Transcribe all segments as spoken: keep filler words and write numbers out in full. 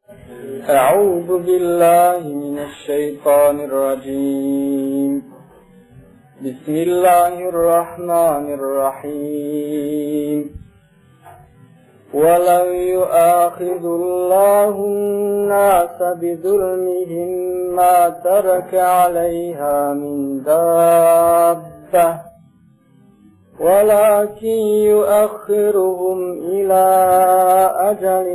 أعوذ بالله من الشيطان الرجيم بسم الله الرحمن الرحيم ولو يؤاخذ الله الناس بظلمهم ما ترك عليها من دابة ولكن يؤخرهم إلى أجل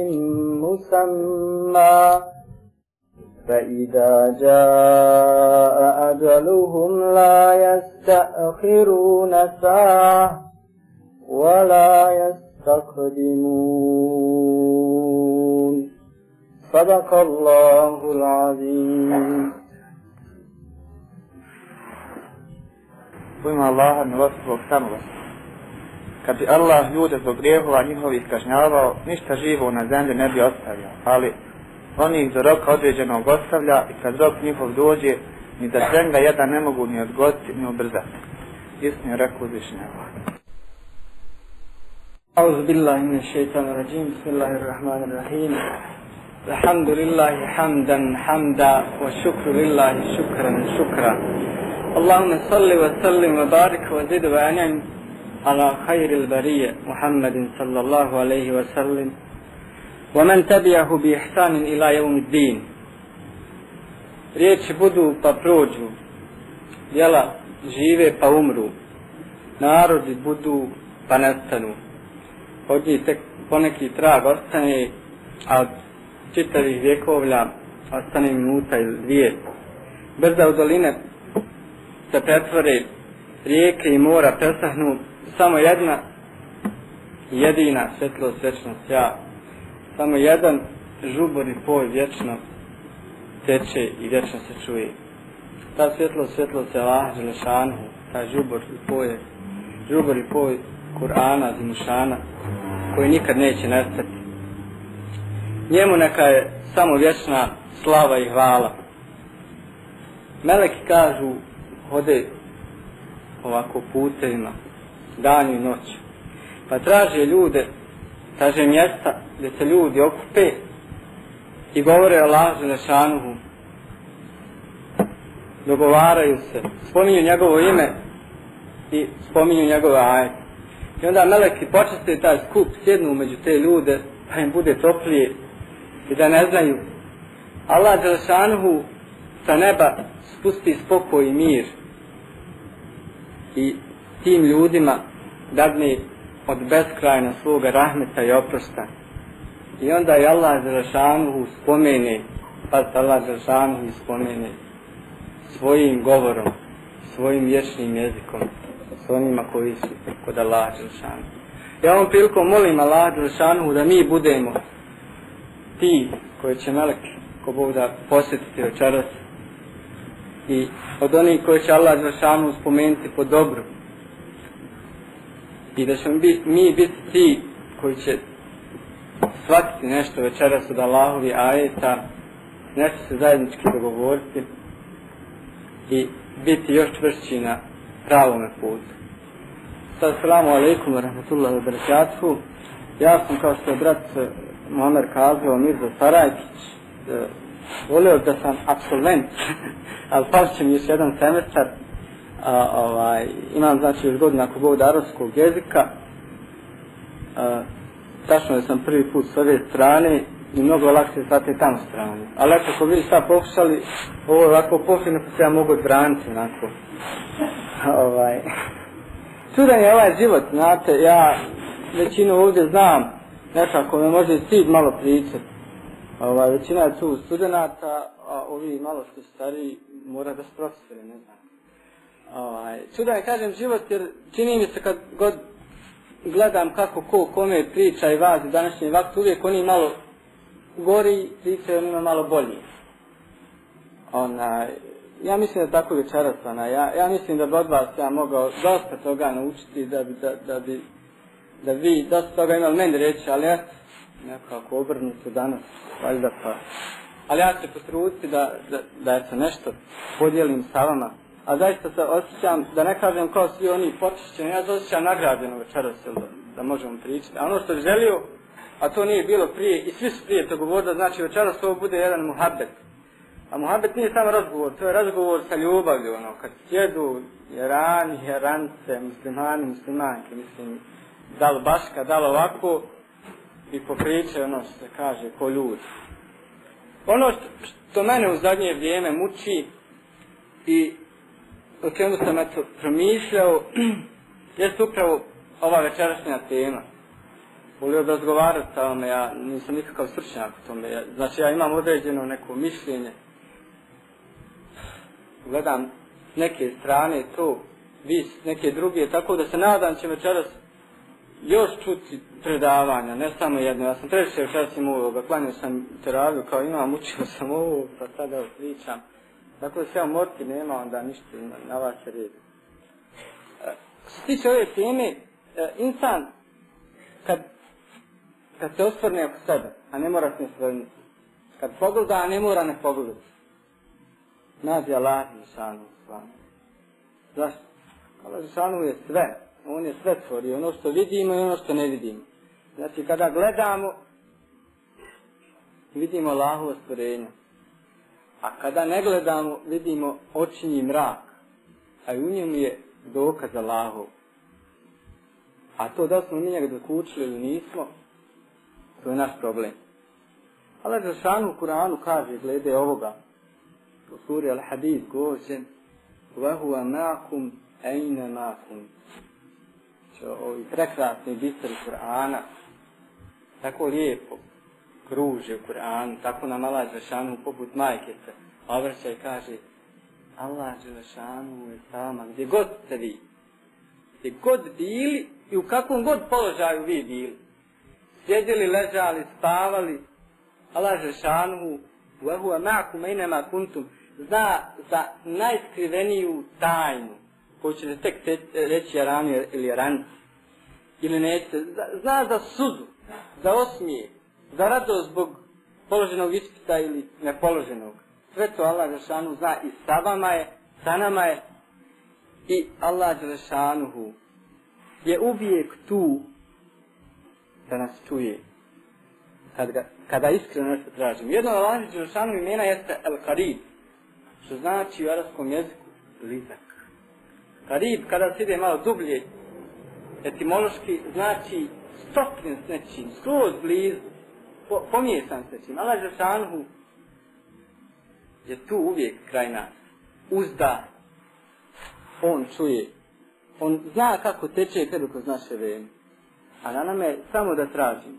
مسمى فإذا جاء أجلهم لا يستأخرون ساعة ولا يستقدمون صدق الله العظيم. U ime Allaha milostivog samoga. Kad bi Allah ljude zbog grijehova njihovih kažnjavao, ništa živo na zemlji ne bi ostavio, ali on ih do roka određenog ostavlja i kad rok njihov dođe, ni da svenga jedan ne mogu ni odgoditi ni ubrzati. Istinu je rekao uzvišeni Allah. أعوذ بالله من الشيطان الرجيم بسم الله الرحمن الرحيم الحمد لله حمدا حمدا والشكر لله شكرا شكرا اللهم صل وسلم وبارك وزد وأنعم على خير البرية محمد صلى الله عليه وسلم ومن تبعه بإحسان إلى يوم الدين. Riječi budu pa prođu, djela žive pa umru, narodi budu pa nestanu. Od njih tek poneki trag ostane, a od čitavih vjekovlja ostane minuta ili dvije. Brda u doline se pretvore, rijeke i mora presahnu, samo jedna jedina svjetlost vječno sja, samo jedan žubor i poj vječno teče i vječno se čuje. Ta svjetlost, svjetlost je Allah Đelešanu, ta žubor i poj, žubor i poj Kur'ana, Zimušana, koji nikad neće nestati. Njemu neka je samo vječna slava i hvala. Meleki kažu, hode ovako putevima, danju i noću, pa traže ljude, traže mjesta gdje se ljudi okupe i govore o Allahu Đelešanuhu, dogovaraju se, spominju njegovo ime i spominju njegove ajete. I onda meleki počeste taj skup, sjednu među te ljude, pa im bude toplije i da ne znaju. Allah Đelešanuhu sa neba spusti spokoj i mir i tim ljudima dadne od beskrajna svoga rahmeta i oprosta. I onda je Allah Đelešanuhu spomene, pa Allah Đelešanuhu spomene svojim govorom, svojim vječnim jezikom, s onima koji su kod Allah Đelešanuhu. Ja ovom prilikom molim Allah Đelešanuhu da mi budemo ti koji će meleki ko Bog da posjetiti večeras i od onih koji će Allah Đelešanuhu spomenuti po dobru. I da ćemo biti, mi biti ti koji će shvatiti nešto večeras od Allahovi ajeta, nešto se zajednički dogovoriti i biti još čvršći na pravome putu. Assalamu alaikum wa rahmatullahi wa barakatuhu. Ja sam, kao što je brat Muammer kazao, Mirza Sarajkić. E, volio da sam apsolvent, ali pašće mi još jedan semestar. A, ovaj, imam znači još godina ako Bog da arapskog jezika. A, tačno da sam prvi put s ove strane i mnogo lakše sa te tamo strane. Ali eto, ako vi sad pokušali, ovo je ovako posljedno pa se ja mogu odbraniti onako. Ovaj. Čudan je ovaj život, znate, ja većinu ovdje znam, nekako me može stid malo pričati. Ovaj, većina je tu studenata, a ovi malo što stariji mora da su profesori, ne znam. Ovaj, čudan je, kažem, život, jer čini mi se kad god gledam kako ko kome priča i vazi današnji vakt, uvijek oni malo gori, pričaju onima malo bolji. Onaj, ja mislim da tako večeras, onaj, ja, ja mislim da bi od vas ja mogao dosta toga naučiti, da bi, da, da bi, da vi dosta toga imali meni reći, ali ja nekako obrnuto danas, valjda pa. Ali ja ću se potruditi da, da, da eto nešto podijelim sa vama. A zaista se osjećam, da ne kažem kao svi oni počišćeni, ja se osjećam nagrađeno večeras da, da možemo pričati. A ono što bi želio, a to nije bilo prije i svi su prije to govorili, znači večeras ovo bude jedan muhabet. A muhabet nije samo razgovor, to je razgovor sa ljubavlju, ono, kad sjedu jerani, jerance, muslimani, muslimanke, mislim, da li baška, da li ovako, i popričaju ono što se kaže, ko ljudi. Ono što, što mene u zadnje vrijeme muči i o čemu sam eto promišljao, jest upravo ova večerašnja tema. Volio da razgovarati sa ovome, ja nisam nikakav stručnjak u tome, ja, znači ja imam određeno neko mišljenje, gledam neke strane to, vi neke druge, tako da se nadam će večeras još čuti predavanja, ne samo jedno. Ja sam treće večeras imao ovoga, klanio sam teraviju kao imam, učio sam ovo, pa sada evo pričam. Tako da se ja morti nema, onda ništa na vas se redi. Što se tiče ove teme, insan, kad, kad se osvrne oko sebe, a ne mora se ne svrnuti, kad pogleda, a ne mora ne pogledati, nađe Allah Žešanu stvarno. Zašto? Allah Žešanu je sve. On je sve stvorio, ono što vidimo i ono što ne vidimo. Znači, kada gledamo, vidimo Allahovo stvorenje. A kada ne gledamo, vidimo očinji mrak. A i u njemu je dokaz Allahov. A to da smo mi njega dokučili ili nismo, to je naš problem. Allah Žešanu u Kur'anu kaže, glede ovoga, u suri Al-Hadid govođen, وَهُوَ مَعْكُمْ أَيْنَ مَعْكُمْ. Ovi prekrasni bistri Kur'ana, tako lijepo kruže u Kur'anu, tako nam Allah Žešanu poput majke se obraća i kaže, Allah Žešanu je sama, gdje god ste vi, gdje god bili i u kakvom god položaju vi bili, sjedili, ležali, spavali, Allah Žešanu وَهُوَ مَعْكُمْ أَيْنَمَا كُنْتُمْ zna za najskriveniju tajnu, koju ćete tek te, reći jarani ili jarani, ili nećete, zna za sudu, za osmije, za radost zbog položenog ispita ili nepoloženog. Sve to Allah Žešanu zna i sa vama je, sa nama je, i Allah Žešanu je uvijek tu da nas čuje. Kad ga, kada iskreno nešto tražimo. Jedno od Allah Žešanu imena jeste El-Karib, što znači u arapskom jeziku blizak. Karib, kada se ide malo dublje, etimološki, znači stopljen s nečim, skroz blizu, po, pomijesan s nečim. Allah Žešanu je tu uvijek kraj nas. Uzda, on čuje, on zna kako teče krv kroz naše vene, a na nama je samo da tražimo.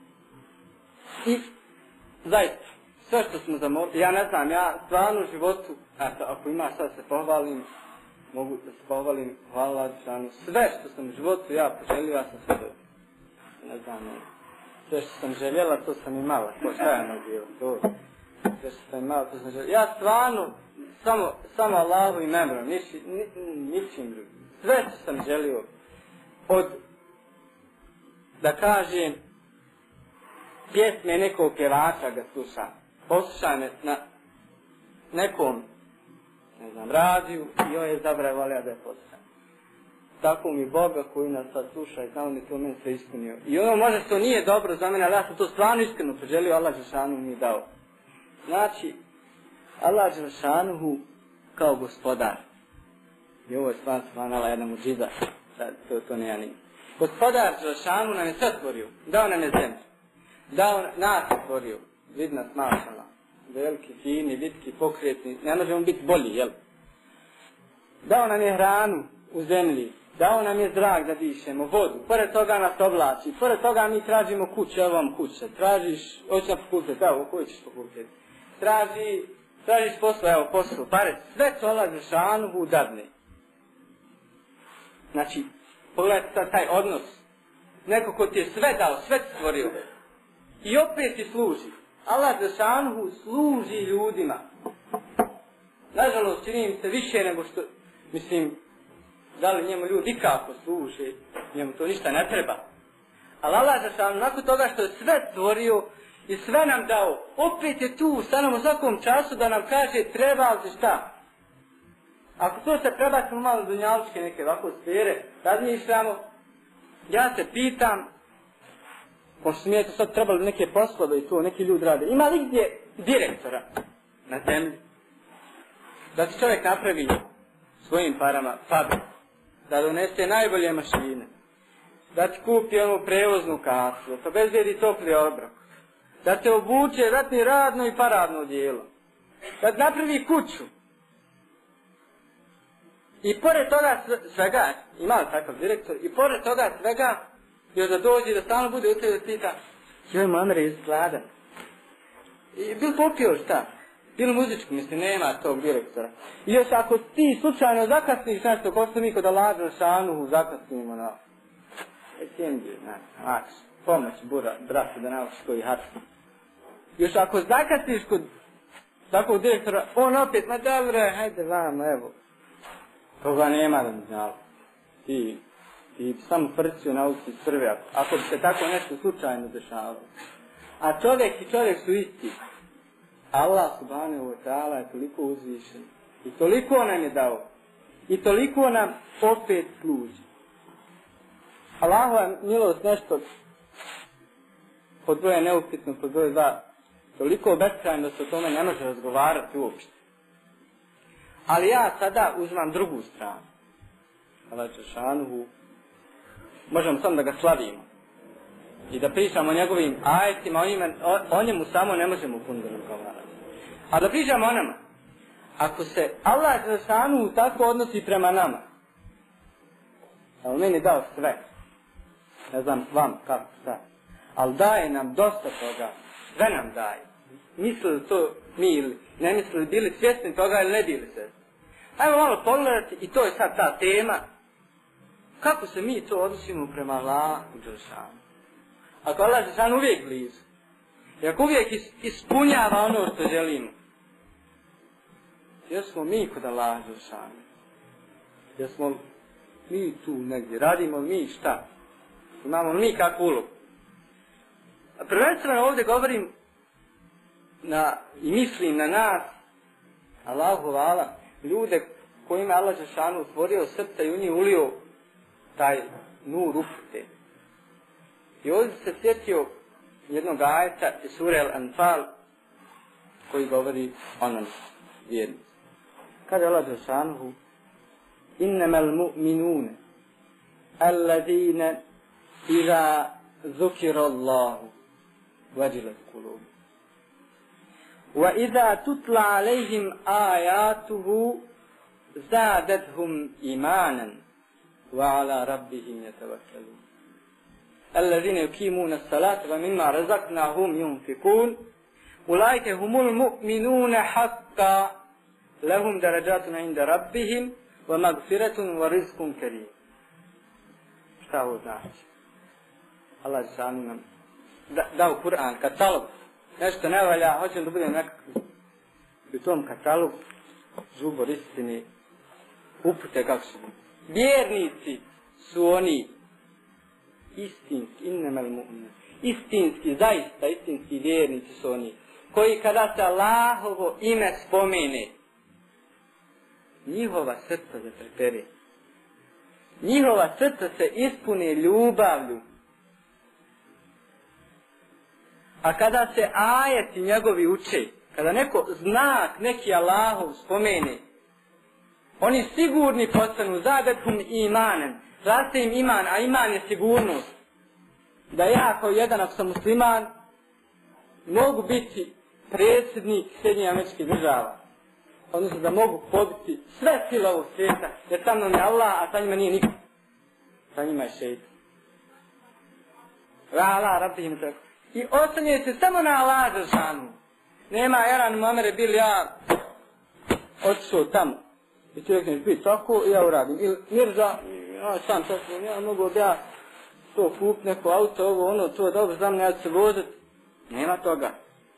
I zaista, sve što smo zamolili, ja ne znam, ja stvarno u životu, eto, ako ima sad se pohvalim, mogu da se pohvalim, hvala Žešanu, sve što sam u životu ja poželio, ja sam sve dobio. Ne znam, ne. Sve što sam željela, to sam imala, to šta je nagio, to, sve što sam imala, to sam željela. Ja stvarno, samo, samo Allahu i memrom, niči, ni, ničim drugim. Sve što sam želio, od, da kažem, pjesme nekog pjevača ga slušam, poslušam je na nekom, ne znam, radiju i on je zabravolio da je poslušam. Tako mi Boga koji nas sad sluša i znao mi to meni sve ispunio. I ono možda što nije dobro za mene, ali ja sam to stvarno iskreno poželio, Allah Žešanu mi je dao. Znači, Allah Žešanu kao gospodar. I ovo je stvarno stvarnala jedna muđiza, to, to ne ja nije. Gospodar Žešanu nam je sve stvorio, dao nam je zemlju. Dao nas stvorio, vid nas mašala, veliki, fini, vitki, pokretni, ne možemo biti bolji, jel? Dao nam je hranu u zemlji, dao nam je zrak da dišemo, vodu, pored toga nas oblači, pored toga mi tražimo kuće, evo vam kuće, tražiš, hoći na fakultet, evo, koji ćeš fakultet, traži, tražiš posao, evo posao, pare, sve to Allah Žešanu dadne. Znači, pogledajte sad taj odnos, neko ko ti je sve dao, sve ti stvorio, i opet ti služi. Allah Žešanu služi ljudima. Nažalost, čini im se više nego što, mislim, da li njemu ljudi ikako služe, njemu to ništa ne treba. Ali Allah Žešanu, nakon toga što je sve stvorio i sve nam dao, opet je tu, stanom u svakom času da nam kaže treba li šta. Ako to se prebacimo malo dunjalučke neke ovako sfere, razmišljamo, ja se pitam, pošto su mi je to sad trebali neke poslove i to, neki ljudi rade. Ima li gdje direktora na zemlji? Da ti čovjek napravi svojim parama fabriku, da donese najbolje mašine, da ti kupi onu prevoznu kasu, da te obezbedi topli obrok, da te obuče, da ti radno i paradno djelo, da ti napravi kuću. I pored toga svega, ima li takav direktor, i pored toga svega, još da dođe, da stalno bude u tebi da pita, joj Muammer je gladan. I bil popio šta? Bil muzički, mislim, nema tog direktora. I još ako ti slučajno zakasniš nešto, ko što mi kod Allaha Đelešanu zakasnimo na... E, sjendi, znači, pomoć bura, brate, da naučiš koji harski. Još ako zakasniš kod takvog direktora, on opet, ma dobro, hajde vam, evo. Toga nema da mi znalo. Ti, ti samo prcio nauči prve, ako, ako bi se tako nešto slučajno dešavalo. A čovjek i čovjek su isti. Allah subhanahu wa ta'ala je toliko uzvišen. I toliko nam je dao. I toliko nam opet služi. Allahova milost nešto pod broje neupitno, pod broje dva, toliko beskrajno da se o tome ne može razgovarati uopšte. Ali ja sada uzmam drugu stranu. Allah Đelešanuhu, možemo samo da ga slavimo. I da pričamo o njegovim ajetima, o, njima, o, o njemu samo ne možemo puno da razgovarati. A da pričamo o nama. Ako se Allah Đelešanuhu tako odnosi prema nama, a on meni dao sve, ne znam vam kako šta, ali daje nam dosta toga, sve nam daje. Mislili to mi ili ne mislili, bili svjesni toga ili ne bili svjesni. Ajmo malo pogledati, i to je sad ta tema, kako se mi to odnosimo prema Allahu Đelešanu. Ako Allah Đelešanu uvijek blizu, i ako uvijek ispunjava ono što želimo, jer smo mi kod Allaha Đelešanu, jer smo mi tu negdje, radimo mi šta, imamo mi kakvu ulogu. A prvenstveno ovdje govorim na, i mislim na nas, Allahu hvala, ljude kojima Allah Đelešanu stvorio srca i u njih ulio taj nur upute. I ovdje se sjetio jednog ajeta iz sure Al-Anfal koji govori o nam vjernici. Kaže Allah Đelešanu: Innamal mu'minune alladine iza zukira Allahu vajilat kulubuhum wa iza tutla alejhim ajatuhu zadethum imanan wa ala rabbihim yatawakkalun. Alladine yuqimuna as-salata wa mimma razaqnahum yunfiqun ulaika humul mu'minuna haqqan lahum darajatun 'inda rabbihim wa maghfiratun wa rizqun karim. Šta ovo znači? Allah sami nam da, dao Kur'an, katalog, nešto ne valja, hoćem da budem nekakvi. U tom katalogu zubor istini, upute kako su. Vjernici su oni istinski, innamal mu'min, istinski, zaista istinski vjernici su oni, koji kada se Allahovo ime spomene, njihova srca zatrepere. Njihova srca se ispune ljubavlju. A kada se ajeti njegovi uče, kada neko znak, neki Allahov spomene, oni sigurni postanu zadetum imanem. Raste im iman, a iman je sigurnost. Da ja kao jedan, ako sam musliman, mogu biti predsjednik Sjedinjenih Američkih Država. Odnosno da mogu pobiti sve sile ovog svijeta, jer sa mnom je Allah, a sa njima nije niko. Sa njima je šeitan. Allah, rabbihim tako. I oslanjaju se samo na Allah Đelešanu. Nema Eran Muammer bil ja otišao tamo. I čovjek neće biti tako, ja uradim. Ili Mirza, ja sam tako, ja mogu da ja to kup, neko auto, ovo, ono, to je dobro, znam, ja ću se voziti. Nema toga.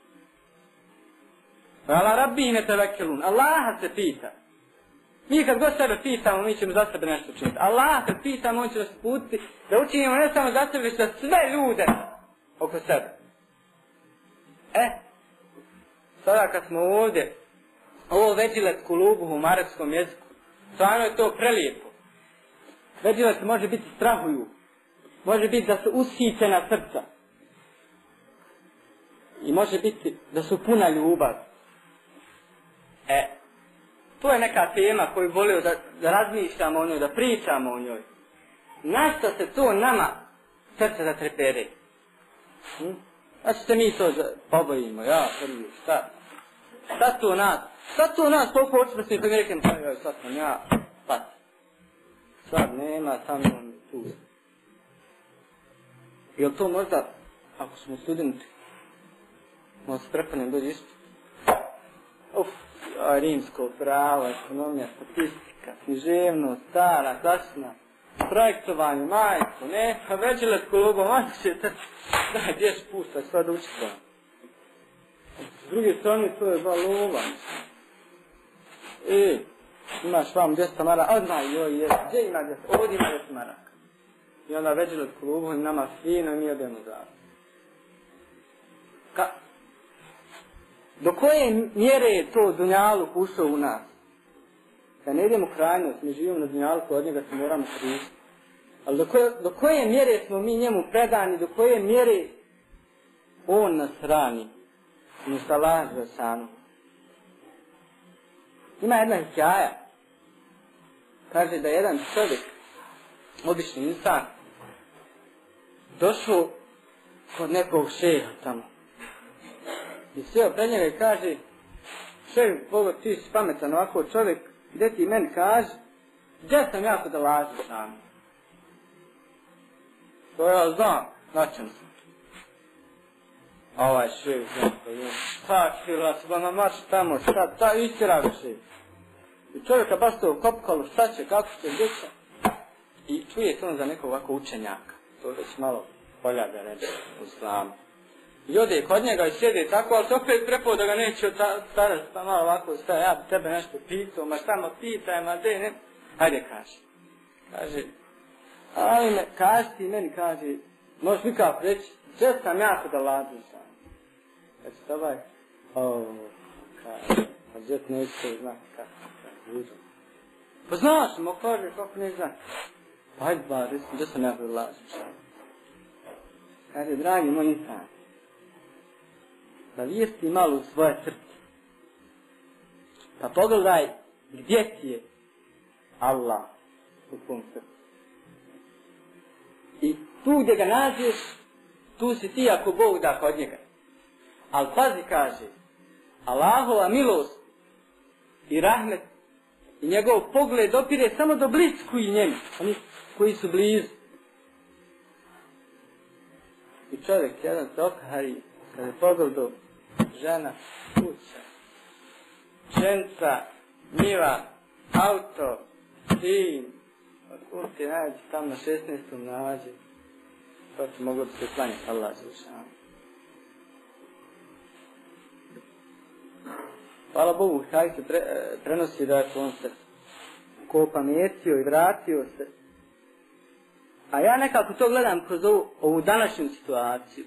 Allah rabbihim yatawakkalun. Allaha se pita. Mi kad god sebe pitamo, mi ćemo za sebe nešto učiniti. Allah kad pitamo, on će nas putiti da učinimo ne samo za sebe, već za sve ljude oko sebe. E, sada kad smo ovdje, ovo veđilet kulubuhum u arapskom jeziku, stvarno je to prelijepo. Veđilet može biti strahuju, može biti da su ushićena srca. i može biti da su puna ljubav. E, to je neka tema koju volio da, da razmišljamo o njoj, da pričamo o njoj. Na što se to nama srce zatrepere? Hm? Znači se mi to pobojimo, ja, prvi, šta? Šta to nas? Šta to nas, koliko očima se mi reknem, pa joj, sad sam ja, pat. Sad nema, sam imam tu. Je to možda, ako smo studenti, možda se prepanem dođe ispit? Uf, ja, rimsko pravo, ekonomija, statistika, književnost, stara, klasna, projektovanje, majko, ne, a veđele kologo, majko će te, daj, gdje će pušta, sad učiti. S druge strane, to je balova. E, imaš vam dvjesto maraka, odmah, joj, je, gdje ima dvjesto, ovdje ima dvjesto maraka. I onda veđele kologo, nama fino, i mi odemo za. Ka? Do koje mjere je to dunjaluk ušao u nas? Da ne idemo u krajnost, mi živimo na dunjaluku, od njega se moramo koristiti. Ali do koje, do koje mjere smo mi njemu predani, do koje mjere on nas hrani? Musalah Žešanu. Ima jedna hikaja. Kaže da jedan čovjek, obični insan, došao kod nekog šeha tamo. I sjeo pred njega i kaže, šef, Bogo, ti si pametan ovako čovjek, gdje ti meni kaže, gdje sam ja kod Allah Žešanu? To ja znam, načem sam. Ovaj šef, znam to je. Pa čila se, ba marš tamo, šta, ta istira ga šef. I čovjeka baš to kopkalo, šta će, kako će, gdje će. I čuje se on za nekog ovako učenjaka. To već malo polja da reći u islamu. I ode kod njega i sjede tako, ali se opet prepao da ga neće od starac, pa malo ovako šta, ja bi tebe nešto pitao, ma šta ma pitaj, ma de, ne. Hajde, kaže. Kaže, ali me, kaži ti meni, kaže, možeš mi kao reći, gdje sam ja kod Allah Žešanu? Kaže, ovaj, o, kaže, pa gdje ti neće to znati, kako, kaže, uđu. Pa znaš, mo kaže, kako ne znaš. Pa hajde, ba, reci, gdje sam ja kod Allah Žešanu? Kaže, dragi moj insan, da vijesti malo u svoje srce. Pa pogledaj gdje ti je Allah u tvom srcu. I tu gdje ga nađeš, tu si ti ako Bog da kod njega. Ali pazi, kaže, Allahova milost i rahmet i njegov pogled dopire samo do blisku i njemu, oni koji su blizu. I čovjek jedan se okahari, kada je pogledao žena, kuća, ženca, njiva, auto, sin, otkud ti nađe, tam na šesnaestom nađe, to ti moglo bi se klanjati, Allah Žešanu. Hvala Bogu, taj se pre, prenosi da je on se ko pametio i vratio se. A ja nekako to gledam kroz ovu, ovu današnju situaciju.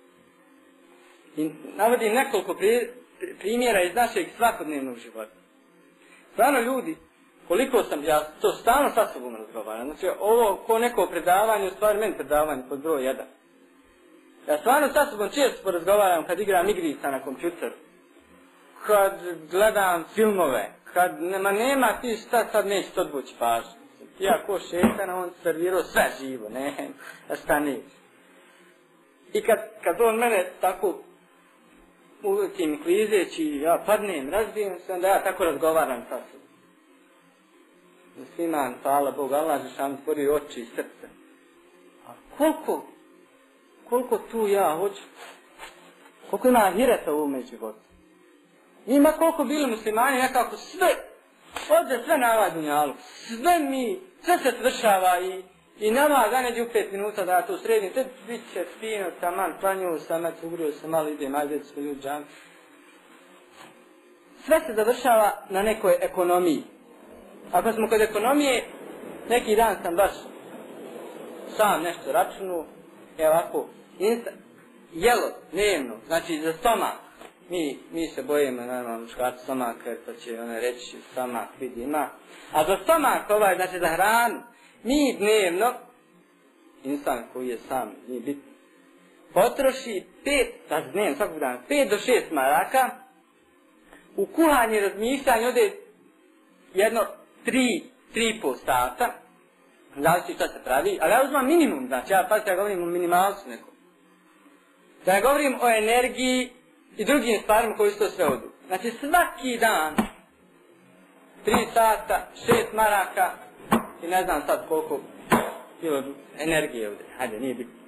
I navodim nekoliko pri, primjera iz našeg svakodnevnog života. Stvarno ljudi, koliko sam, ja to stalno sa sobom razgovaram, znači ovo ko neko predavanje, u stvari meni predavanje pod broj jedan. Ja stvarno sa sobom često porazgovaram kad igram igrica na kompjuteru, kad gledam filmove, kad nema, nema ti šta sad neće to odvući pažnju. Ti ako šetana, on servirao sve živo, ne, šta neće. I kad, kad on mene tako uvijek klizeći, ja padnem, razbijem se, onda ja tako razgovaram sa sobom. Musliman, hvala Bogu, Allah Žešanu stvorio oči i srce. A koliko, koliko tu ja hoću, koliko ima ahireta u ovome životu. Ima koliko bili muslimani, nekako sve, ovdje sve na ovaj dunjalu, sve mi, sve se svršava i, i nama da neđe u pet minuta da ja to sredim, te bit će fino, taman, planjuo sam, ja ugrio sam, malo idem, ajde smo ljudi džan. Sve se završava na nekoj ekonomiji. Ako smo kod ekonomije, neki dan sam baš sam nešto računuo, evo ovako, insta, jelo, dnevno, znači za stomak. Mi, mi se bojimo, naravno, muškarci stomaka, jer to će one reći, stomak vidi ima. A za stomak ovaj, znači za hranu, mi dnevno, insan koji je sam, nije bitno, potroši pet, znači dnevno svakog dana, pet do šest maraka, u kuhanje, razmišljanje ode jedno tri, tri i pol sata, zavisi što se pravi, ali ja uzmam minimum, znači ja pa ja govorim o minimalcu nekom. Da ja govorim o energiji i drugim stvarima koji su to sve odu. Znači svaki dan, tri sata, šest maraka i ne znam sad koliko kilo energije ovdje, hajde, nije bitno.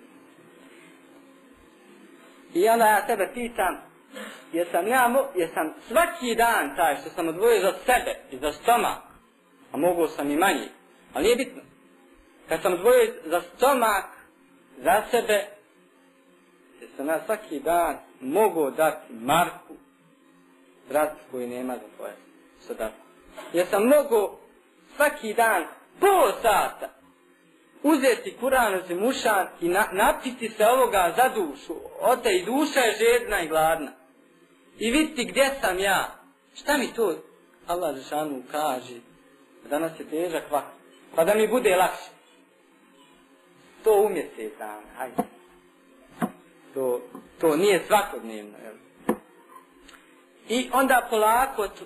I onda ja sebe pitam, jesam ja, jesam svaki dan taj što sam odvojio za sebe i za stomak, a mogu sam i manje, ali nije bitno. Kad sam odvojio za stomak, za sebe, jesam ja svaki dan mogu dati Marku, brat koji nema za tvoje sadaku. Jesam mogu svaki dan pol sata uzeti Kur'an uz mušan i na, napiti se ovoga za dušu. Ote i duša je žedna i gladna. I vidjeti gdje sam ja. Šta mi to Allah Žešanu kaže? Danas je težak vakt. Pa da mi bude lakše. To u mjesec dana. Hajde. To, to nije svakodnevno. Jel? I onda polako tu,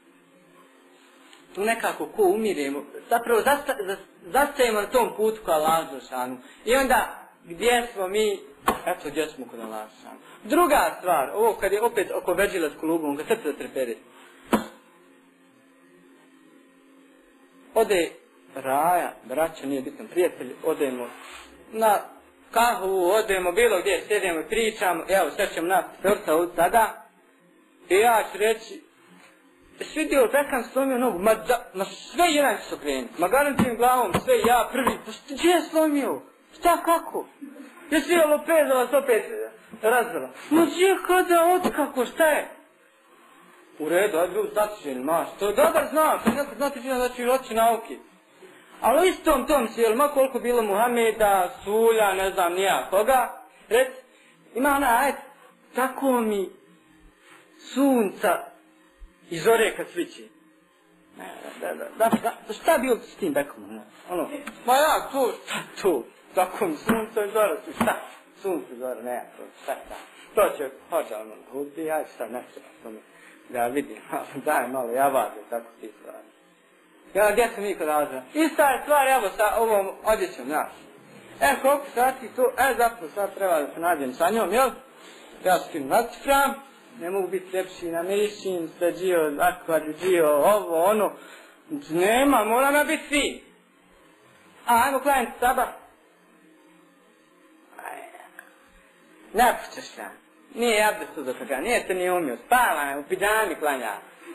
tu nekako ko umiremo, zapravo zasta, zastajemo na tom putu kao Allah Žešanu. I onda gdje smo mi, eto gdje smo kod Allah Žešanu. Druga stvar, ovo kad je opet oko veđila s kolubom, kad srce zatreperi. Ode Raja, braća, nije bitno, prijatelji, odemo na kahvu, odemo bilo gdje, sjedemo i pričamo, evo sad ćemo napiti torta od sada. I ja ću reći, svidio Bekam slomio nogu, ma, da, ma sve jedan ću se okrenuti, ma garantujem glavom, sve ja prvi, pa šta, gdje je slomio? Šta, kako? Jesi je lopezala se opet razvela? Ma gdje, kada, otkako, šta je? U redu, ajde ljudi zatiženi, maš, to je dobar znak, to je neko znatiženi da će oči nauke. Ali u istom tom sjelu, ma koliko bilo Muhameda, Sulja, ne znam, nija koga, rec, ima ona, ajde, tako mi sunca i zore kad svići. Da, da, da, da, da, šta bi ovdje s tim Bekom? Ne? Ono, ma ja, to, šta to? Tako mi sunca i zora svići, šta? Sunce i zora, ne, to, šta, šta? To će, hoće ono, hudi, ja ću sad nešto to mi, da vidim, daj malo, ja vađem, tako ti stvari. Ja, gdje sam mi kod razvoja? Ista je stvar, evo, sa ovom odjećom, znaš. E, koliko sati to, e, zapravo sad treba da se nađem sa njom, jel? Ja se tim nacifram, ne mogu biti lepši na mišin, sve džio, akva, džio, ovo, ono. Nema, moram ja biti fin. A, ajmo klanjati saba. Ne pućeš ja. Nije jabde su do toga, nije te ni umio, spava, u pidžami klanja.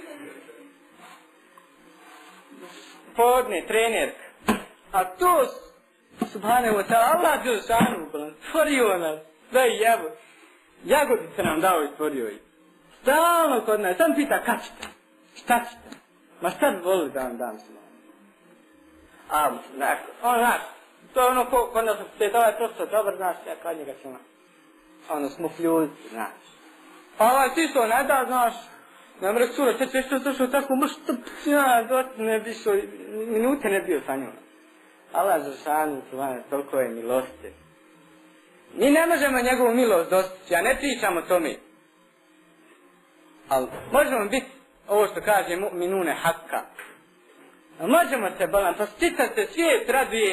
Podne, trenerka. A to, subhanahu wa ta'ala, Allah Đelšanu, stvorio nas, sve jevo. Jagodice nam dao i stvorio ih. Stalno kod nas, sam pita kad ćete, šta ćete, ma šta bi volili da vam dam se malo. A, neko, ono, znaš, to je ono ko, kod nas se ovaj prosto dobar, znaš, ja kod njega ćemo, ono, smo ljudi, znaš. Pa ovaj ti to ne da, znaš, nam reći, sura, će ćeš to došao tako, ma što, ja, dot ne bi što, minute ne bio sa njom. Allah Žešanu, toliko je milosti. Mi ne možemo njegovu milost dostići, ja ne pričam o tome. Ali možemo biti, ovo što kaže mu'minune hakka. Možemo se balan, pa stica se svijet raduje,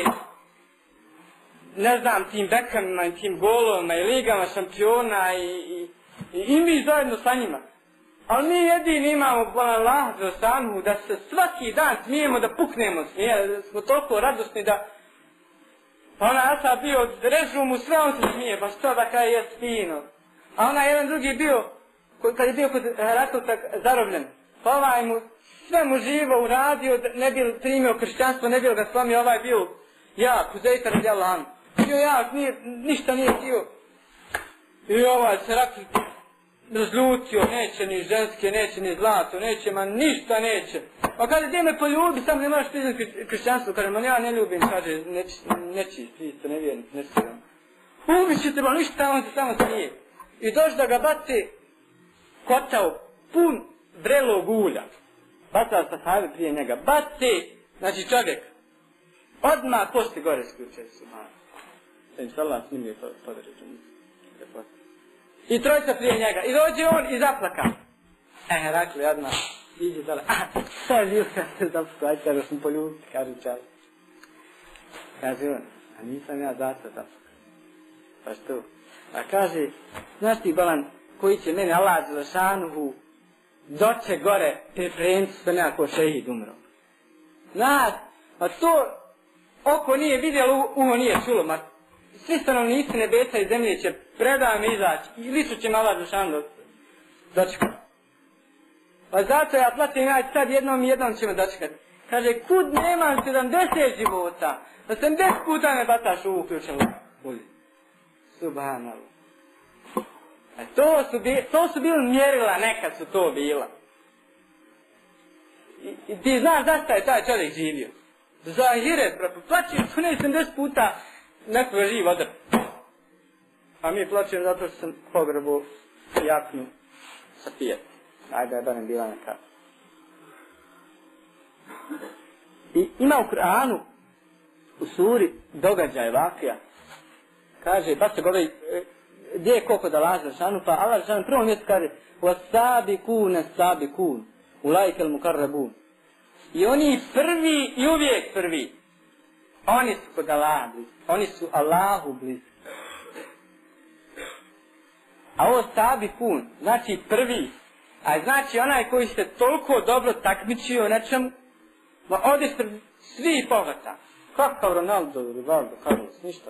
ne znam, tim Bekamima i tim golovima i ligama šampiona i, i, i, i mi zajedno sa njima. Ali mi jedini imamo balan Allah za sanu da se svaki dan smijemo da puknemo smije, da smo toliko radosni da pa ona ja sam bio, režu mu sve, on se smije, pa što da kaj je fino. A ona jedan drugi bio, kad je bio kod Heraklota zarobljen, pa ovaj mu, sve mu živo uradio, ne bi primio kršćanstvo, ne bi ga slomio, ovaj bio jak, Huzeyfa radijallahu anhu. Bio jak, nije, ništa nije htio. I ovaj se Heraklot razljutio, neće ni ženske, neće ni zlato, neće, ma ništa neće. Pa kada gdje me poljubi, sam ne moraš priznati kršćanstvo, kaže, ma ja ne ljubim, kaže, neći, neći, ti isto nevjernici, neći se vam. Ubit ćete, ba ništa, on se samo smije. I doš da ga baci kotao pun vrelog ulja. Bacao sa sahabi prije njega, baci, znači čovjek, odmah posti gore sključe su, ha. Da im se Allah snimio podređenicu. I trojica prije njega. I dođe on i zaplaka. E, Herakli odmah. Iđe dole. A, šta je bilo kad se zaplakao? Ajde, kada sam poljubiti, kaže čas. Kaže on, a nisam ja zato zaplakao. Pa što? A kaže, znaš ti Bolan, koji će mene Allah Đelešanuhu doće gore pripremiti što nekako šehid umro. Znaš, a to oko nije vidjelo, uho nije čulo, ma svi stanovnici nebesa i zemlje će predam izaći i lišu će me Allah Đelešanuhu dočekati. Pa zato ja plaćam ja sad jednom i jednom ćemo dočekati. Kaže, kud nemam sedamdeset života, da sedamdeset puta me bataš u uključenu ulju. Subhanallah. A to su, bi, to su bili mjerila, nekad su to bila. I, i ti znaš zašto je taj čovjek živio. Za ahiret, plaćaju tu ne sedamdeset puta neko je živ odr. A mi plaćaju zato što sam pogrebu jaknu sa pijet. Ajde, je barem bila neka. I ima u Kur'anu, u suri, događaj vakija. Kaže, pa se govori, gdje je koliko da laže šanu, pa Allah šanu prvo mjesto kaže وَسَابِكُونَ سَابِكُونَ أُولَئِكَ الْمُقَرَّبُونَ. I oni prvi i uvijek prvi. Oni su kod Allaha bliski. Oni su Allahu bliski. A ovo sabikun, znači prvi. A znači onaj koji se toliko dobro takmičio u nečemu, ma ode svi pohvata. Kakav Ronaldo, Rivaldo, Carlos, ništa.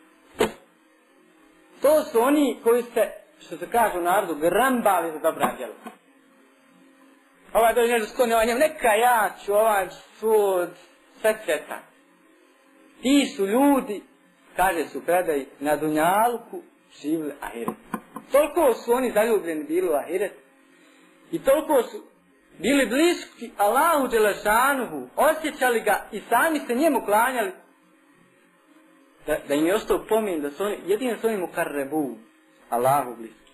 To su oni koji se, što se kaže u narodu, grambali za dobra djela. Ovaj dođe nešto skloni, ovaj njem, neka ja ću, ovaj svod, sve sveta. Ti su ljudi, kaže su predaj, na dunjalku živili ahiret. Toliko su oni zaljubljeni bili u ahiret i toliko su bili bliski Allahu Đelešanuhu, osjećali ga i sami se njemu klanjali, da, da im je ostao pomin, da su oni, jedino su oni mukarrebu, Allahu bliski.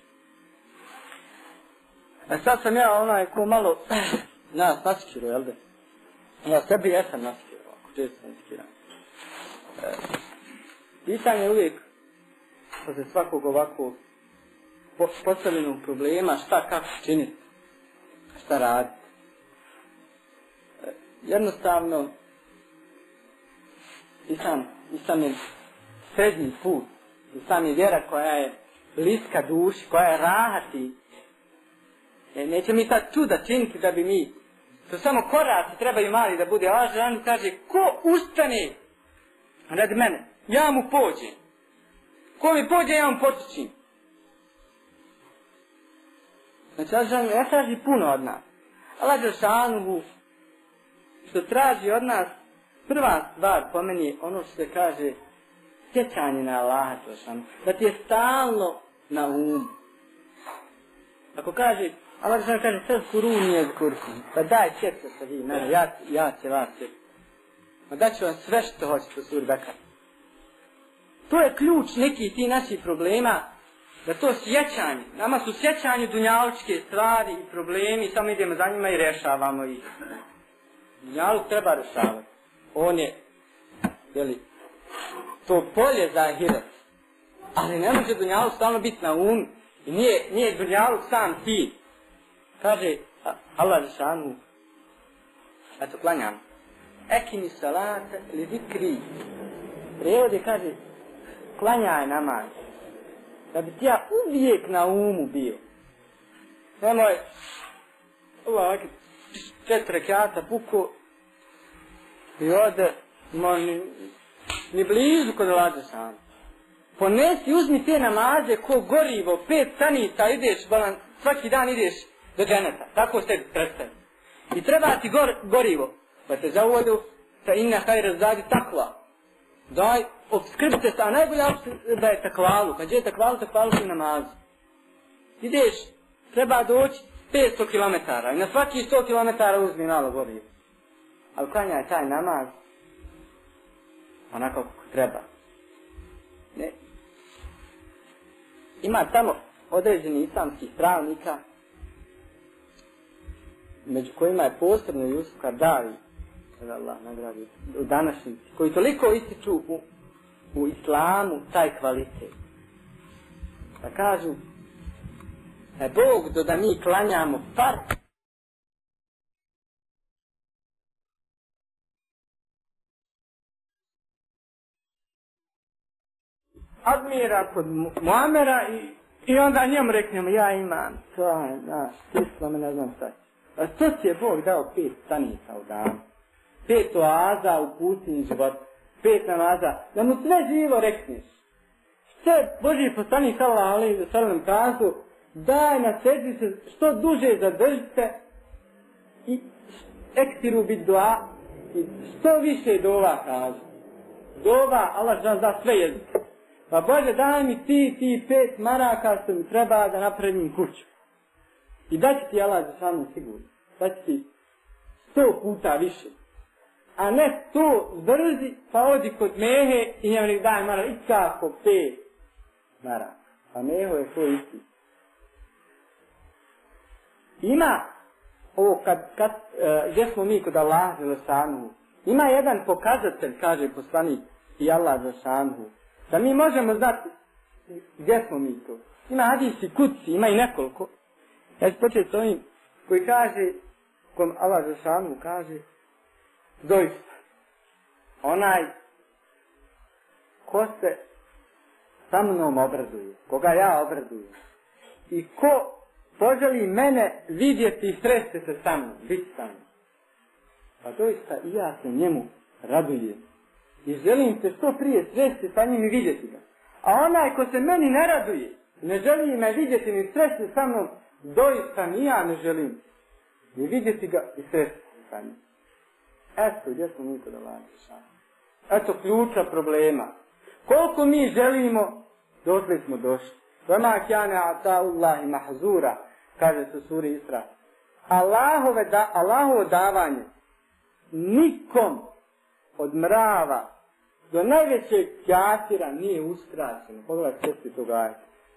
A sad sam ja onaj ko malo nas naskirao, jel da? Ja sebi jesam naskirao, ako često sam naskiram. E, pitanje je uvijek, posle svakog ovakvog po, postavljenog problema, šta, kako činiti, šta raditi. E, jednostavno, Islam, Islam je srednji put, Islam je vjera koja je bliska duši, koja je rahati. E, neće mi sad čuda činiti da bi mi, to samo koraci trebaju mali da bude. Allah želani kaže, ko ustane radi mene, ja mu pođem. Ko mi pođe, ja mu potičim. Znači, Allah želani ne traži puno od nas. Allah želani što traži od nas, prva stvar po meni je ono što se kaže sjećanje na Allaha želani. Da ti je stalno na umu. Ako kaže, Allah želani kaže, sve kurunije kurkum, pa daj sjetite se vi, mene, ja, ja će vas sjetiti. Ma daću vam sve što hoćete u suri Bekara. To je ključ nekih ti naših problema, da to sjećanje, nama su sjećanje dunjalučke stvari i problemi, samo idemo za njima i rješavamo ih. Dunjaluk treba rješavati. On je, jeli, to polje za ahiret. Ali ne može dunjaluk stalno biti na um i nije, nije dunjaluk sam cilj. Kaže Allah Žešanu, eto klanjam, ekimi salate li zikri. Prijevod je kaže, klanjaj namaz, da bi ti ja uvijek na umu bio. Nemoj, ovak, četiri rekata puko i ode, mo, ni, ni blizu kod Allah Žešanu. Ponesi, uzmi te namaze ko gorivo, pet stanica, ideš, balan, svaki dan ideš do dženeta, tako se predstavi. I treba ti gor, gorivo, pa te zavodu sa inna hajra zadi takva. Daj, obskrbite se, a najbolja da je takvalu, kad je takvalu, takvalu ti namazu. Ideš, treba doći petsto kilometara i na svaki sto kilometara uzmi malo gorivo. Ali klanjaj taj namaz onako kako treba. Ne. Ima tamo određeni islamskih pravnika, među kojima je posebno Jusuf Kardavi, da Allah nagradi, u današnjici, koji toliko ističu u, u islamu taj kvalitet. Da kažu, e Bog do da mi klanjamo par. Admira kod Muamera i, i onda njemu reknemo, ja imam, to je, znaš, stislo me, ne znam šta. A to ti je Bog dao pet stanica u danu. Pet oaza u pustinji života. Pet namaza. Da mu sve živo rekneš. Što je Božji poslanik sallallahu alejhi ve sellem kazao, daj na seždi se što duže zadržite i ektiru bit dua i što više dova kaže. Dova, Allah žal da sve jezike. Pa Bože daj mi ti, ti pet maraka što mi treba da napravim kuću. I da će ti Allah za samom sigurno. Da će ti sto puta više. A ne to zbrzi pa odi kod Mehe i njemu nek daj mara i kako pet maraka. Pa Meho je to isti. Ima ovo kad, kad uh, gdje smo mi kod Allah Želešanu. Ima jedan pokazatelj, kaže poslanik i Allah Želešanu. Da mi možemo znati gdje smo mi to. Ima hadisi kuci, ima i nekoliko. Ja ću početi s ovim koji kaže, kom Allah Želešanu kaže, doista, onaj ko se sa mnom obraduje, koga ja obradujem, i ko poželi mene vidjeti i sresti se sa mnom, biti sa mnom. Pa doista i ja se njemu radujem. I želim se što prije sresti sa njim i vidjeti ga. A onaj ko se meni ne raduje, ne želi me vidjeti ni sresti sa mnom, doista ni ja ne želim ni vidjeti ga i sresti se sa njim. Eto, gdje smo mi kod Allah Želešanu. Eto ključa problema. Koliko mi želimo, dotle smo došli. Vama kjane ata'ullahi mahzura, kaže se u suri Isra. Allahove da, Allahovo davanje nikom od mrava do najvećeg kjafira nije uskraćeno. Pogledajte česti toga ajta.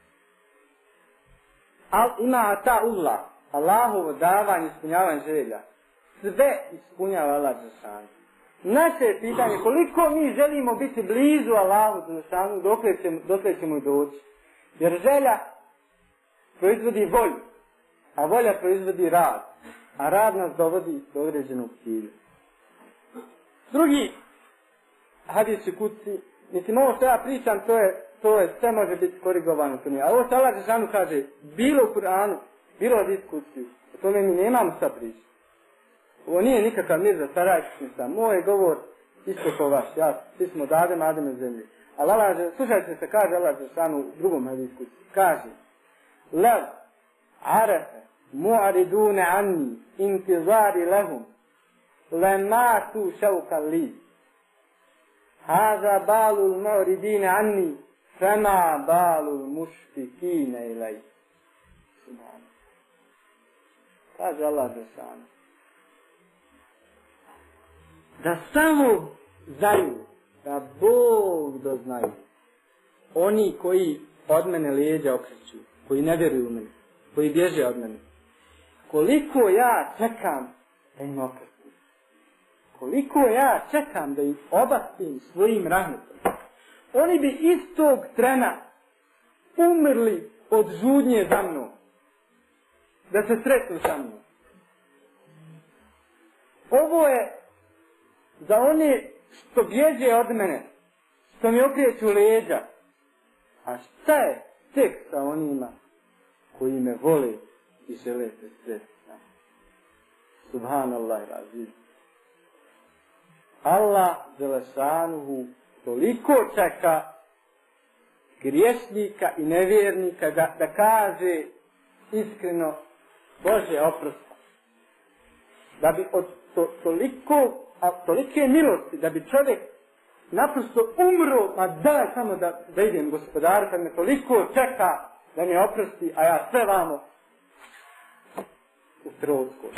Al ima ata'ullah, Allahovo davanje, ispunjavanje želja. Sve ispunjava Allah Želešanu. Naše je pitanje koliko mi želimo biti blizu Allahu Želešanu, dokle ćemo, dokle ćemo doći. Jer želja proizvodi volju, a volja proizvodi rad, a rad nas dovodi do određenog cilja. Drugi hadis i kuci, mislim ovo što ja pričam, to je, to je, sve može biti korigovano to nije. A ovo što Allah Želešanu kaže, bilo u Kur'anu, bilo od iskuciju, o tome mi nemamo šta pričati. Ovo nije nikakav mir za starajčnica, moj govor isto ko vaš, ja, svi smo od Adem, Adem iz zemlje. Ali Allah, slušajte se, kaže Allah Želešanu u drugom hadisku, kaže Lev, arefe, mu'aridune anni, intizari lehum, lematu šauka li. Haza balul mu'aridine anni, fema balul mušfikine ilaj. Kaže Allah Želešanu. Da samo znaju, da Bog doznaju. Oni koji od mene leđa okreću, koji ne vjeruju u mene, koji bježe od mene. Koliko ja čekam da im okreću. Koliko ja čekam da ih obastim svojim rahmetom. Oni bi istog trena umrli od žudnje za mnom. Da se sretnu sa mnom. Ovo je za one što bježe od mene, što mi okreću leđa. A šta je tek sa onima koji me vole i žele se sretiti? Subhanallah i razim. Allah Želešanuhu toliko čeka griješnika i nevjernika da, da kaže iskreno Bože oprosti. Da bi od to, toliko a tolike milosti da bi čovjek naprosto umro, ma daj samo da, da idem gospodaru, kad me toliko čeka da mi oprosti, a ja sve vamo u trosku.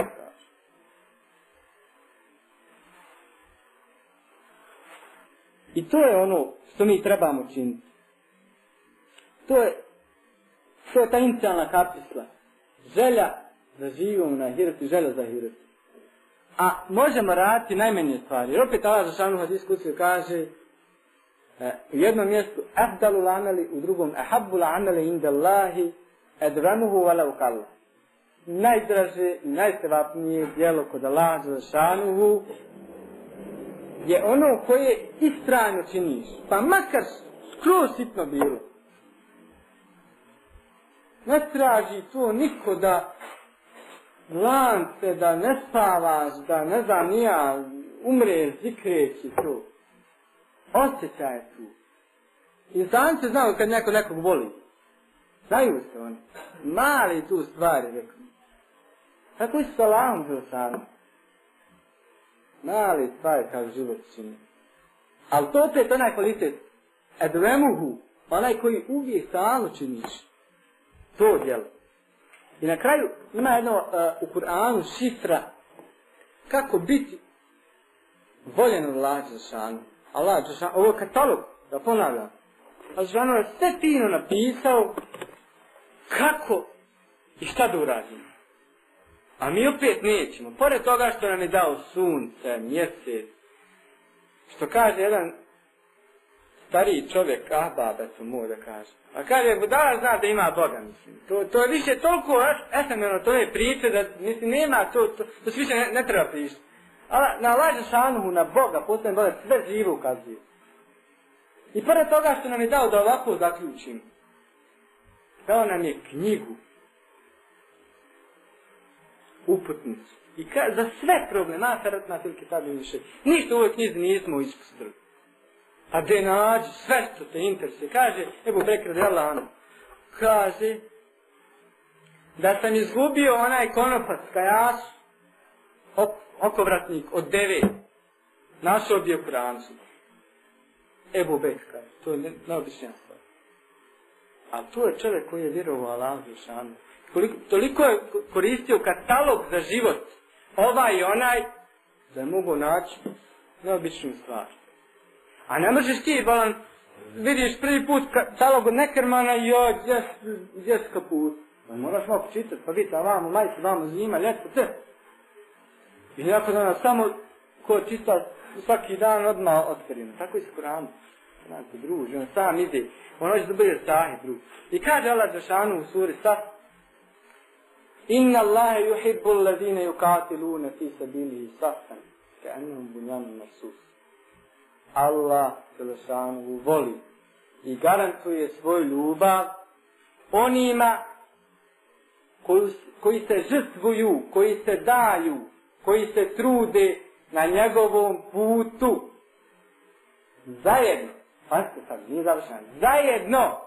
I to je ono što mi trebamo činiti. To je, to je ta inicijalna kapisla. Želja da živimo na ahiretu, želja za ahiretu. A možemo raditi najmanje stvari. Jer opet Allah Želešanu hadis kuciju kaže u jednom mjestu afdalul ameli, u drugom ahabbul ameli inda Allahi edvamuhu walau qalla. Najdraže i najsevapnije djelo kod Allaha dželešanuhu je ono koje istrajno činiš, pa makar skroz sitno bilo. Ne traži to niko da lance, da ne spavaš, da ne znam nija, umre zikreći to. Osjećaj je tu. I sam se znao kad neko nekog voli. Znaju se oni. Mali tu stvari, rekao. Tako i s Allahom dželešanuhu. Mali stvari kao život čini. Ali to opet onaj kvalitet. Edvemuhu, onaj koji uvijek stalno činiš. To djelo. I na kraju ima jedno uh, u Kur'anu šifra kako biti voljen od Allaha dželešanuhu. Allah dželešanuhu, ovo je katalog, da ponavljam. Allah dželešanuhu je sve fino napisao kako i šta da uradimo. A mi opet nećemo. Pored toga što nam je dao sunce, mjesec, što kaže jedan stariji čovjek, ahbab, eto moj da kaže. A kaže, budala zna da ima Boga, mislim. To, to je više toliko esemeno tome priče da, mislim, nema to, to, to se više ne, ne treba pričati. Ali na Allah dželešanuhu, na Boga, posljedno Boga, sve živo ukazuje. I pored toga što nam je dao da ovako zaključimo, dao nam je knjigu, uputnicu. I ka, za sve probleme, aferat na filke tabi više. Ništa u ovoj knjizi nismo ispustili. A gdje nađi sve što te interesuje. Kaže, Ebu Bekr radijallahu anhu, kaže da sam izgubio onaj konopac kajaš, ok, okovratnik od devet. Našao bio Kur'ancu. Ebu Bekr kaže, to je neobična stvar. A to je čovjek koji je vjerovao Allahu dželešanuhu. Koliko, toliko je koristio katalog za život, ovaj i onaj, da je mogu naći neobičnu stvar. A ne možeš ti, balan, vidiš prvi put katalog od Neckermana i joj, gdje si kaput. Moraš malo počitati, pa vidite, a vamo majci, vamo zima, ljeto, te. I jako da nas samo ko čita svaki dan odmah otkrino. Tako i s Koranom. Znate, druži, on sam ide, on hoće da bude sahih, druži. I kaže Allah dželešanuhu u suri Saf, Inna Allahe yuhibbu alladhina yuqatiluna fi sabilihi saffan ka'annahum bunyanun marsus. Allah dželešanuhu voli i garantuje svoju ljubav onima koji, koji se žrtvuju, koji se daju, koji se trude na njegovom putu. Zajedno. Pazite sad, nije završeno. Zajedno.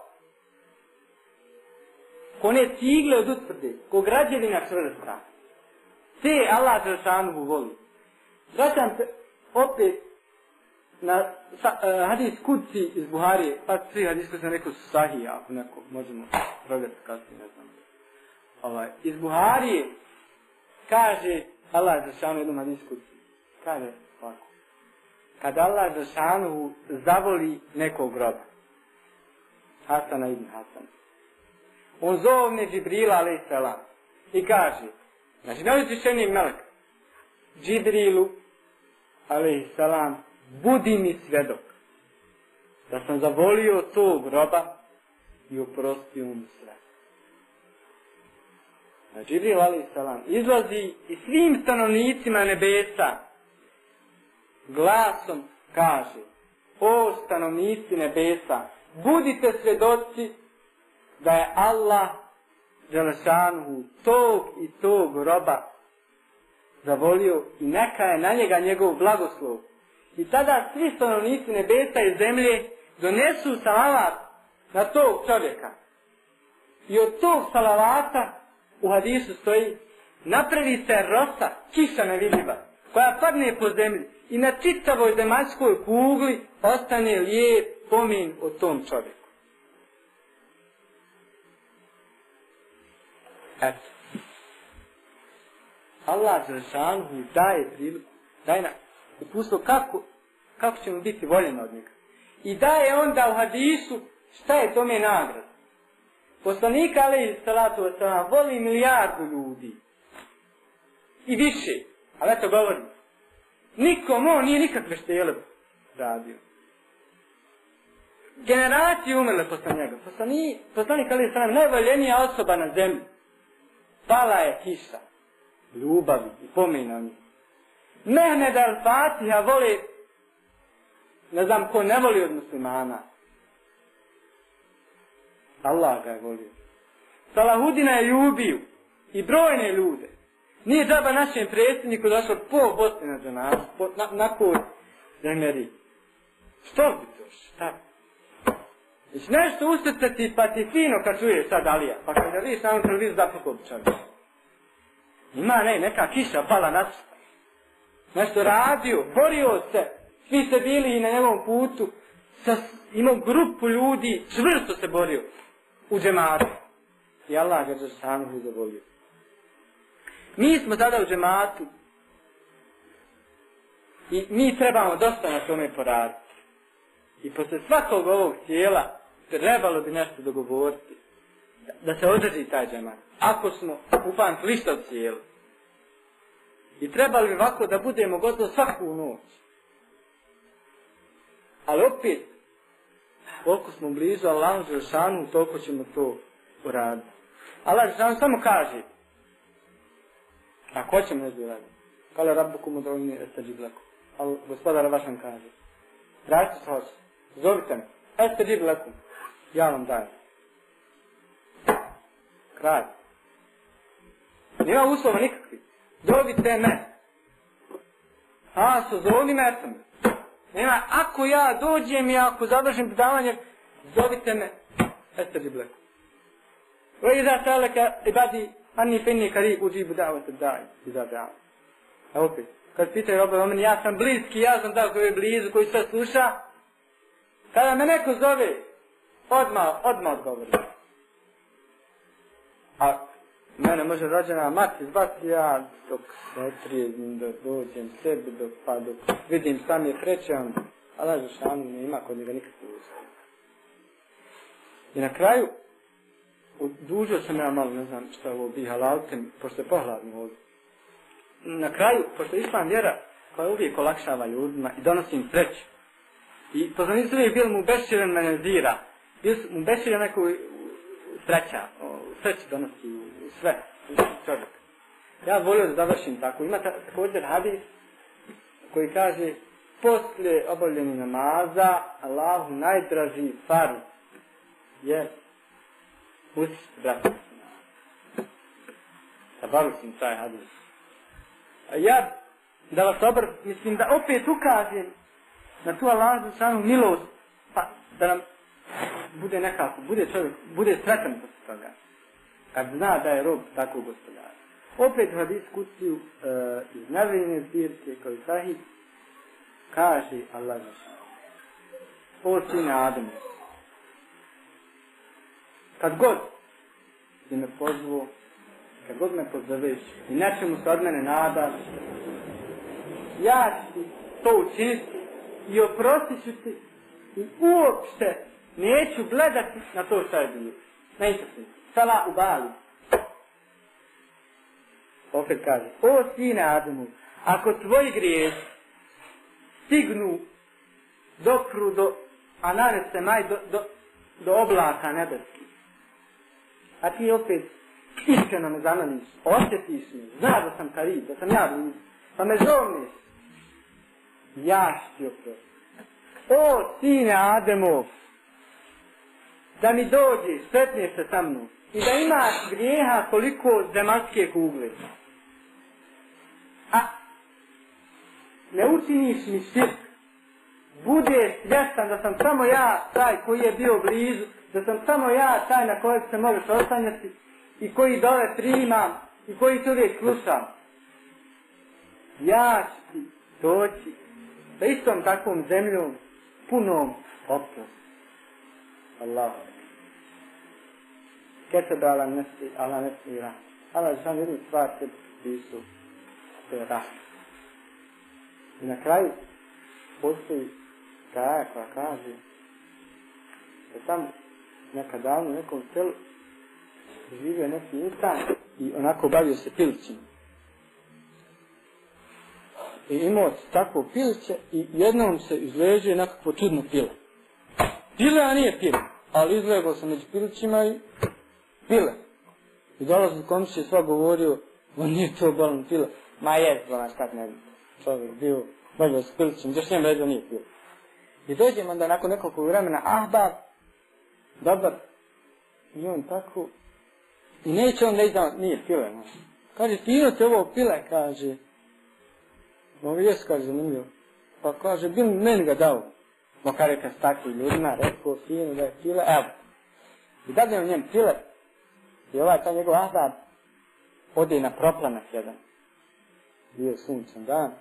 Ko ne cigle od utvrde, ko građevina čvrsta. Te Allah dželešanuhu voli. Vraćam se opet na sa, uh, hadis Kudsi iz Buharije, pa svi hadis koji sam rekao su sahih, ako neko možemo provjeriti kasnije, ne znam. Ovaj, iz Buharije kaže Allah dželešanuhu jednom hadis Kudsi. Kaže ovako. Kad Allah dželešanuhu zavoli nekog groba, Hasana ibn Hasan, on zovne Džibrila alaih salam i kaže, znači najuzvišeniji melek, Džibrilu alaih salam, budi mi svjedok da sam zavolio tog groba i oprostio mu sve. A Džibril alaih salam izlazi i svim stanovnicima nebesa glasom kaže, o stanovnici nebesa, budite svjedoci da je Allah dželešanuhu tog i tog roba zavolio i neka je na njega njegov blagoslov. I tada svi stanovnici nebesa i zemlje donesu salavat na tog čovjeka. I od tog salavata u hadisu stoji, napravi se rosa, kiša nevidljiva, koja padne po zemlji i na čitavoj zemaljskoj kugli ostane lijep pomin o tom čovjeku. Eto. Allah dželešanuhu daje priliku, daje nam uputstvo kako, kako ćemo biti voljeni od njega. I daje onda u hadisu šta je tome nagrada. Poslanik alejhi salatu vesselam voli milijardu ljudi. I više. Ali eto govorim. Nikom on nije nikakve štele radio. generacije umrle posle njega. Poslanik, poslanik ali je najvoljenija osoba na zemlji. Pala je kiša ljubavi i pomena o njih. Mehmed al-Fatiha voli, ne znam ko ne voli od muslimana. Allah ga je volio. Salahudina je ljubio i brojne ljude. Nije džaba našem predsjedniku došlo po Bosni na džanazu, na, na kod zemeri. Što bi to? Šta? Viš nešto usrcati pa ti fino kad čuje sad Alija, pa kad ga vidiš na ovom televiziju zapukao bi čovjek. Ima ne, neka kiša pala na sve. Nešto radio, borio se, svi ste bili i na njegovom putu, sa, imao grupu ljudi, čvrsto se borio u džematu. I Allah ga Đelešanohu zavolio. Mi smo sada u džematu i mi trebamo dosta na tome poraditi. I posle svakog ovog tijela trebalo bi nešto dogovoriti da, da se održi taj džemat. Ako smo upamtili što cijelo. I trebali bi ovako da budemo gotovo svaku noć. Ali opet, koliko smo blizu Allahu Đelešanu, toliko ćemo to uraditi. Allah Đelešanu samo kaže, a ko ćemo nešto uraditi? Kale rabbukum ud'uni astajib lakum. Ali gospodar vaš nam kaže, tražite što hoćete, zovite me, astajib lakum, ja vam dajem. Kraj. Nema uslova nikakvi. Zovite me. A, so zovi me, eto me. Nema, ako ja dođem i ako završim predavanje, zovite me. Eto ti bleku. Ve iza salaka ibadi anni finni karib uđibu da'vat da'i. Iza da'a. A opet, kad pitaju robe o meni, ja sam bliski, ja sam tako koji je blizu, koji sve sluša. Kada me neko zove, odmah, odmah odgovori. A mene može rođena mati zbati, ja dok ne trijezim, dok dođem sebi, dok, pa dok vidim šta mi je kreće, on, Allah Đelešanu ne ima kod njega nikakve uslove. I na kraju, odužio sam ja malo, ne znam šta ovo bi halaltem, pošto je pohladno ovdje. Na kraju, pošto je islam vjera koja uvijek olakšava ljudima i donosi im sreću. I poslanici su uvijek bili mu beširen menezira, bili su mu beširen neko sreća, sreću donosi u sve, u čovjek. Ja volio da završim tako. Ima također hadis koji kaže poslije obavljeni namaza Allahu najdraži farz je ustišti brata. Zabavio sam taj hadis. A ja da vas obr, mislim da opet ukažem na tu Allahu sanu milost, pa da nam bude nekako, bude čovjek, bude sretan posle toga. Kad zna da je rob takvog gospodara. Opet u hadis kuciju uh, iz navedene zbirke koji sahih kaže Allah Đelešanu: o sine Ademe, kad god si me pozvao, kad god me pozoveš i nečemu se od mene nadaš, ja ću ti to učiniti i oprostit ću ti i uopšte neću gledati na to što je bilo. Neću ti. Sala u bali. Opet kaže, o sine Ademu, ako tvoji grijeh stignu dopru do, a nanese maj do, do, do oblaka nebeskih, a ti opet iskreno me zamaniš, osjetiš me, znaš da sam karib, da sam ja blizu, pa me zovniš, ja ću ti oprosti. O sine Ademov, da mi dođeš, sretneš se sa mnom i da imaš grijeha koliko zemaljske kugle. A ne učiniš mi širk, budeš svjestan da sam samo ja taj koji je bio blizu, da sam samo ja taj na kojeg se možeš osanjati i koji dole primam i koji se uvijek slušam. Ja ću ti doći sa istom takvom zemljom punom oprosti. Allah. Ketebe ala nesi, ala nesi ira. Allah žan jednu stvar se pisu. To je rah. I na kraju postoji kraja koja kaže da tam nekad davno u nekom selu živio neki insan i onako bavio se pilićima. I imao takvo piliće i jednom se izležio nekakvo čudno pilo. pile, a nije pile. Ali izlegao sam među pilićima i pile. I dolazi komšije, sva govorio, on nije to bolan pile. Ma je, bolan, šta ne bi. Čovjek bio, valjda s pilićima, još njem redio nije pile. I dođem onda nakon nekoliko vremena, ah ba, dobar. I on tako, i neće on reći da nije pile. No. Kaže, fino te ovo pile, kaže. Ovo jes, kaže, zanimljivo. Pa kaže, bil meni ga dao. Makar reka s takvim ljudima, rekao fino da je pile, evo. I dadnem njem pile. I ovaj taj njegov ahbab ode na proplanak jedan. Bio je sunčan dan.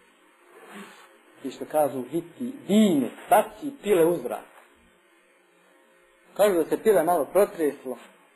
I što kažu hiti, dine, baci pile u zrak. Kažu da se pile malo protreslo.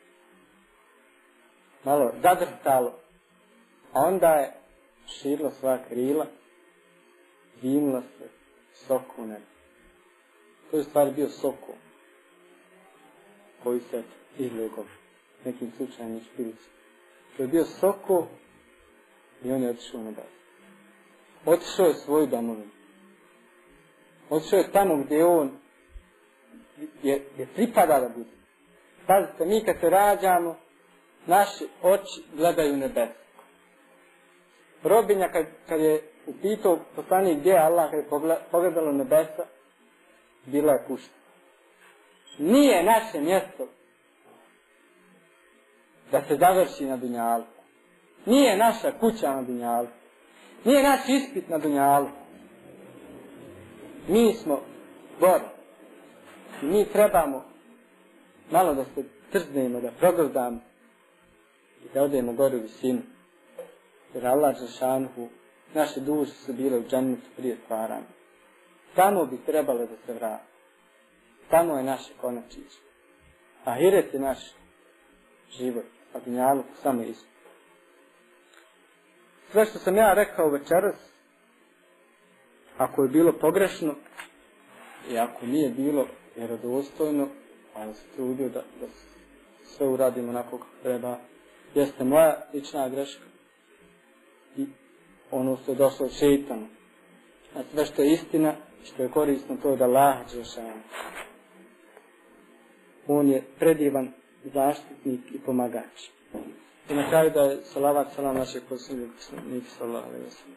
Malo zadrhtalo. A onda je širilo svoja krila. Vinula se soku u nebu. To je u stvari bio soko. Koji se izlegao nekim slučajnim špilici. To je bio soko i on je otišao u nebu. Otišao je svoju domovinu. Otišao je tamo gdje on je, je pripada da bude. Pazite, mi kad se rađamo, naši oči gledaju nebesko. Robinja kad, kad je upitao poslanik gdje je Allah, kad je pogledalo nebesa, bila je pušta. Nije naše mjesto da se završi na dunjalu. Nije naša kuća na dunjalu. Nije naš ispit na dunjalu. Mi smo gore. I mi trebamo malo da se trznemo, da progledamo i da odemo gore u visinu. Jer Allah Žešanhu, naše duše su bile u džennetu prije stvaranja. Tamo bi trebalo da se vrati. Tamo je naše konačiće. Ahiret je naš život, a dunjaluk samo isto. Sve što sam ja rekao večeras, ako je bilo pogrešno i ako nije bilo vjerodostojno, ali se trudio da, da sve uradimo onako kako treba, jeste moja lična greška i ono što je došlo od šeitana. A sve što je istina, što je korisno, to je da Allah Đelešanu. On je predivan zaštitnik i pomagač. I na kraju da je salavat salam našeg poslanika sallallahu alejhi ve sellem.